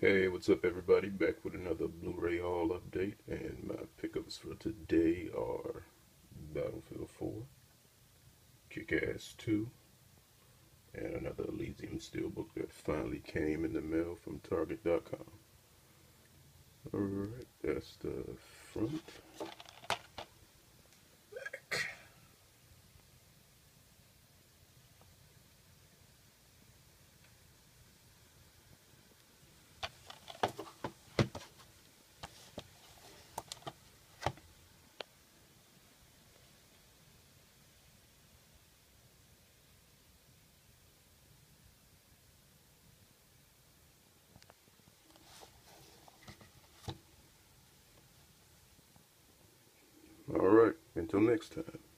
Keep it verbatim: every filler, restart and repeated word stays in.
Hey, what's up everybody? Back with another Blu-ray haul update, and my pickups for today are Battlefield four, Kick-Ass two, and another Elysium Steelbook that finally came in the mail from Target dot com. Alright, that's the front. Back. Alright, until next time.